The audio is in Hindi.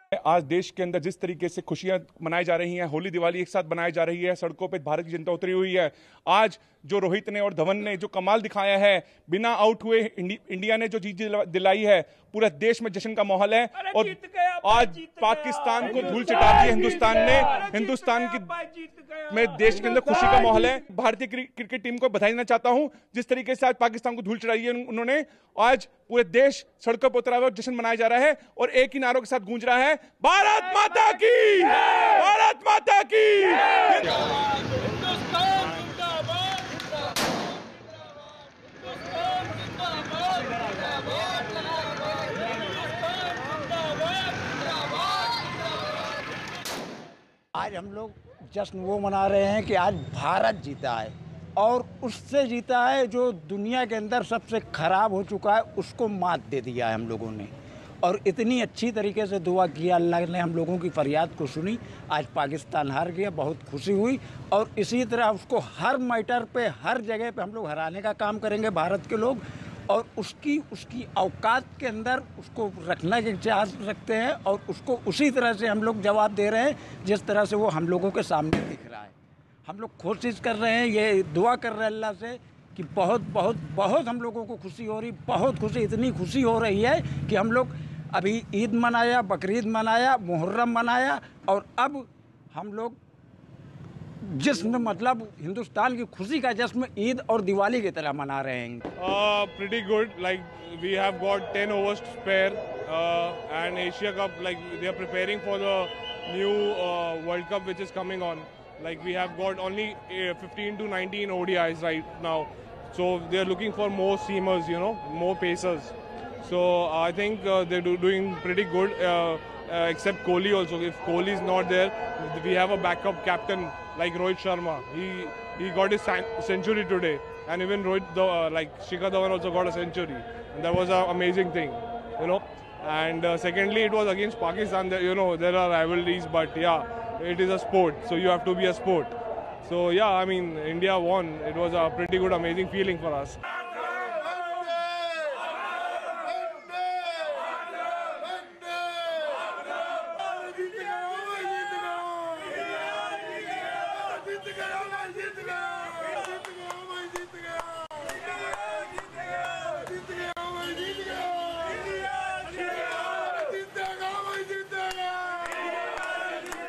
आज देश के अंदर जिस तरीके से खुशियां मनाई जा रही हैं, होली दिवाली एक साथ मनाई जा रही है, सड़कों पे भारत की जनता उतरी हुई है। आज जो रोहित ने और धवन ने जो कमाल दिखाया है, बिना आउट हुए इंडिया ने जो जीत दिलाई है, पूरे देश में जश्न का माहौल है। और आज पाकिस्तान को धूल चटा दी हिंदुस्तान ने। हिंदुस्तान की में देश के अंदर खुशी का माहौल है। भारतीय क्रिकेट टीम को बधाई देना चाहता हूं, जिस तरीके से आज पाकिस्तान को धूल चढ़ाई है उन्होंने। आज पूरे देश सड़कों पर उतरा हुआ जश्न मनाया जा रहा है और एक ही नारों के साथ गूंज रहा है, भारत माता की, भारत माता की। आज हम लोग जश्न वो मना रहे हैं कि आज भारत जीता है, और उससे जीता है जो दुनिया के अंदर सबसे खराब हो चुका है, उसको मात दे दिया है हम लोगों ने। और इतनी अच्छी तरीके से दुआ किया, अल्लाह ने हम लोगों की फरियाद को सुनी। आज पाकिस्तान हार गया, बहुत खुशी हुई, और इसी तरह उसको हर मैटर पे, हर जगह पे हम लोग हराने का काम करेंगे भारत के लोग, और उसकी औकात के अंदर उसको रखने के चाह रखते हैं, और उसको उसी तरह से हम लोग जवाब दे रहे हैं जिस तरह से वो हम लोगों के सामने दिख रहा है। हम लोग कोशिश कर रहे हैं, ये दुआ कर रहे हैं अल्लाह से कि बहुत बहुत बहुत हम लोगों को खुशी हो रही, बहुत खुशी, इतनी खुशी हो रही है कि हम लोग अभी ईद मनाया, बकरीद मनाया, मुहर्रम मनाया, और अब हम लोग जश्न, मतलब हिंदुस्तान की खुशी का जश्न ईद और दिवाली की तरह मना रहे हैं। Pretty good. Like we have got 10 overs to spare, and Asia Cup, like they are preparing for the new World Cup which is coming on. Like we have got only 15 to 19 ODIs right now, so they are looking for more seamers, more pacers. So I think they're doing pretty good. Except Kohli also. If Kohli is not there, we have a backup captain like Rohit Sharma. He got his century today, and even Shikhar Dhawan also got a century. And that was an amazing thing, And secondly, it was against Pakistan. There are rivalries, but yeah, it is a sport, so you have to be a sport. So yeah, I mean, India won. It was a pretty good, amazing feeling for us.